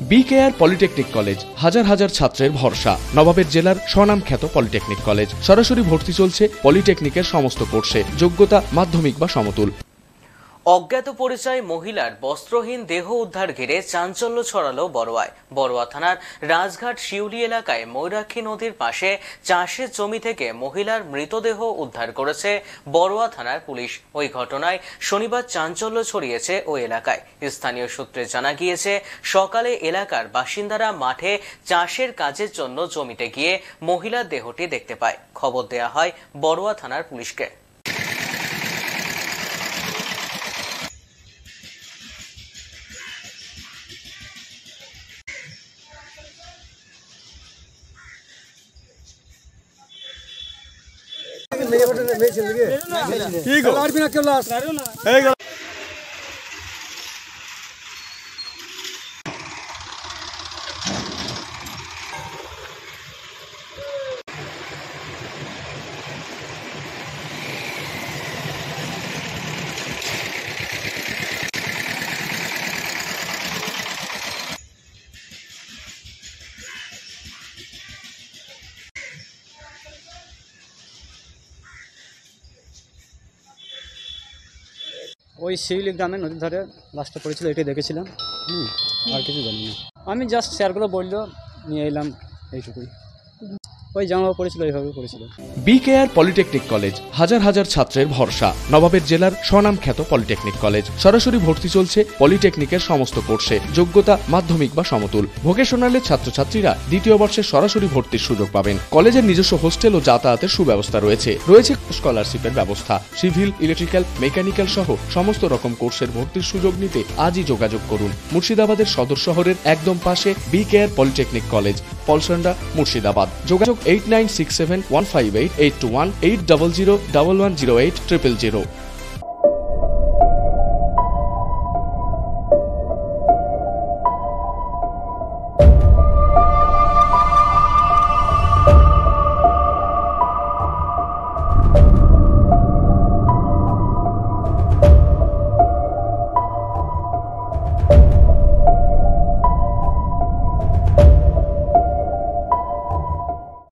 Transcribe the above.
BKR polytechnic college হাজার হাজার ছাত্রের ভরসা। নবাবের জেলার স্বনামখ্যাত পলিটেকনিক কলেজ। সরাসরি ভর্তি চলছে পলিটেকনিকের সমস্ত কোর্সে। যোগ্যতা মাধ্যমিক বা সমতুল। অজ্ঞাত পরিচয় মহিলার বস্ত্রহীন দেহ উদ্ধার ঘিরে চাঞ্চল্য ছড়ালো বড়ুয়ায়। বড়ুয়া থানার রাজঘাট শিউলি এলাকায় ময়ূরাক্ষী নদীর পাশে চাষের জমি থেকে মহিলার মৃতদেহ উদ্ধার করেছে বড়ুয়া থানার পুলিশ। ওই ঘটনায় শনিবার চাঞ্চল্য ছড়িয়েছে ওই এলাকায়। স্থানীয় সূত্রে জানা গিয়েছে, সকালে এলাকার বাসিন্দারা মাঠে চাষের কাজের জন্য জমিতে গিয়ে মহিলার দেহটি দেখতে পায়। খবর দেয়া হয় বড়ুয়া থানার পুলিশকে। ওই শিউলি গ্রামে নদীর ধারে লাশটা পড়েছিল, এটাই দেখেছিলাম। আর কিছু জানি না। আমি জাস্ট শেয়ারগুলো বললো, নিয়ে এলাম, এইটুকুই। ওই জামা পড়েছিল, এইভাবে পড়েছিল। বিকেআর পলিটেকনিক কলেজ হাজার হাজার ছাত্রের ভরসা। নবাবের জেলার স্বনামখ্যাত পলিটেকনিক কলেজ। সরাসরি ভর্তি চলছে পলিটেকনিকের সমস্ত কোর্সে। যোগ্যতা মাধ্যমিক বা সমতুল। ভোকেশনালের ছাত্রছাত্রীরা দ্বিতীয় বর্ষে সরাসরি ভর্তির সুযোগ পাবেন। কলেজের নিজস্ব হোস্টেল ও যাতায়াতের সুব্যবস্থা রয়েছে। স্কলারশিপের ব্যবস্থা। সিভিল, ইলেকট্রিক্যাল, মেকানিক্যাল সহ সমস্ত রকম কোর্সের ভর্তির সুযোগ নিতে আজই যোগাযোগ করুন। মুর্শিদাবাদের সদর শহরের একদম পাশে BKR polytechnic college, Palsanda, Murshidabad. যোগাযোগ 8967158821 8001108 000।